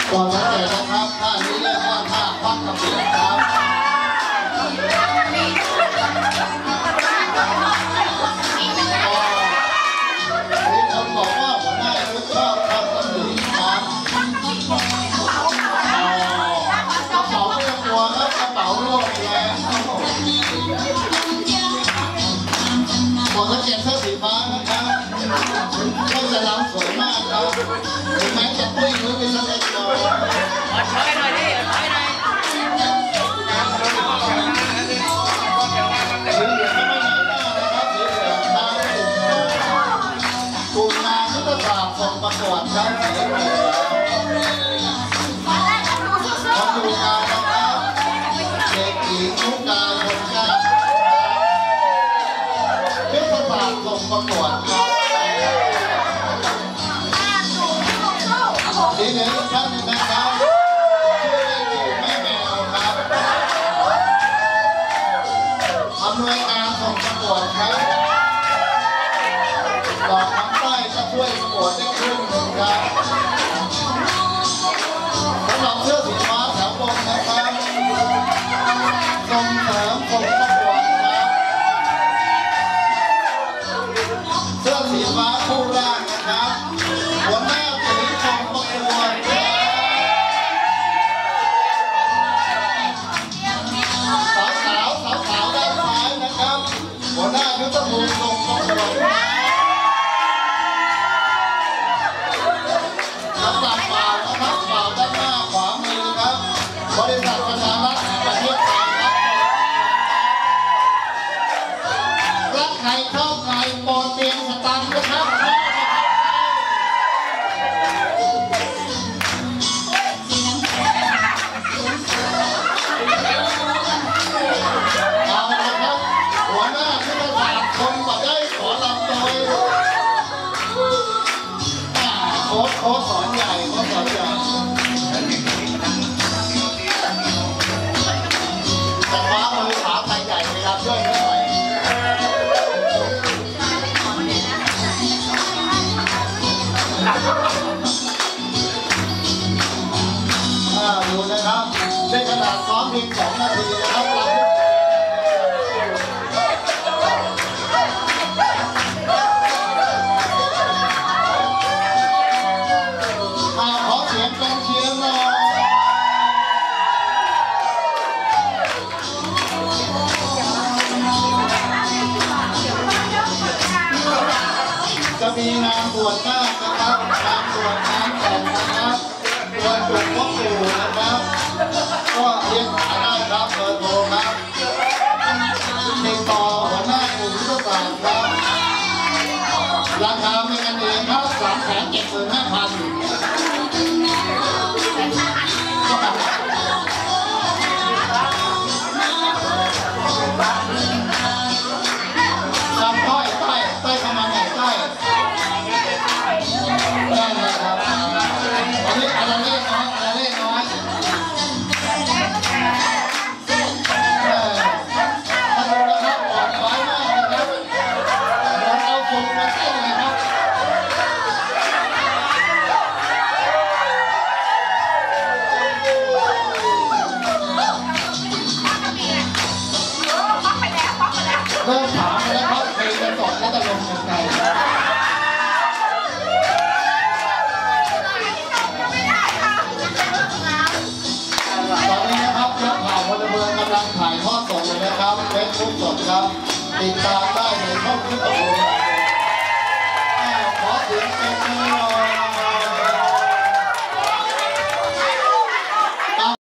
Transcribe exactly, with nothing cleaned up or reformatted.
ก่อนสังเกตนะครับท่านี้เรียกว่าท่าพักกระเบียดครับมีคนบอกว่าหัวหน้ายุทธชอบทำแบบนี้ครับกระเป๋าไม่ต้องกลัวครับกระเป๋าโล่งแล้วก่อนสังเกตเสื้อสีฟ้านะครับก็จะล้ำสวยมากครับถึงแม้จะปุ้ยหรือเป็นเล็กน้อยถอยหน่อยดิถอยหน่อยสีเหลืองก็ไม่น้อยหน้านะครับสีเหลืองตามกลุ่มงานยุทธศาสตร์ส่งประกวดครับสีเหลืองมาดูงานนะครับเด็กหญิงมุกดาคนกล้ายุทธศาสตร์ส่งประกวดครับสีเหลืองท่านนี้นะครับชื่อเล่นชื่อแม่แมวครับอำนวยการส่งประกวดครับดอกคำใต้จะช่วยประกวดได้ครึ่งหนึ่งครับสำหรับเสื้อสีฟ้าแถวบนนะครับส่งเสริมส่งประกวดครับเสื้อสีฟ้าคู่ล่างนะครับหัวหน้าสีส่งประกวดสาวสาวสาวสาวด้านซ้ายนะครับหัวหน้ายุทธภูมิส่งประกวดลำดับเปล่านะครับเปล่าด้านหน้าขวามือครับบริษัทประชารัฐแห่งประเทศไทยครับรักใครเข้าใครโปรดเตรียมสตังค์นะครับเอาละครับหัวหน้ายุทธศาสตร์คนมาได้ขอลำโดยโค้ชโค้ชสอนใหญ่โค้ชสอนใหญ่แต่ฟ้ามือขาใครใหญ่ไปรับด้วยหน่อยดูนะครับในขนาดซ้อมเพียงสองนาทีนะครับขอเสียงกองเชียร์หน่อยจะมีงานบวชนาคนะครับงานบวชงานแต่งนะครับบวชหลวงพ่อปู่นะครับก็เรียกหาได้ครับเบอร์โทรครับติดต่อหัวหน้ากลุ่มยุทธศาสตร์ครับราคาไม่กันเองครับสามแสนเจ็ดหมื่นห้าพันจำต้อยใต้ใต้เข้ามาไหนใต้ได้เลยครับอันนี้อะไรเล็กน้อยอะไรเล็กน้อยถ้าดูนะครับปลอดภัยมากนะครับเหมือนเอาฝุ่นมาเต้นเลยครับเริ่มถามแล้วครับเพลงจะจบแล้วจะลงยังไงตอนนี้นะครับนักข่าวพลเมืองกำลังถ่ายทอดสดเลยนะครับเฟซบุ๊กสดครับติดตามได้ในช่อง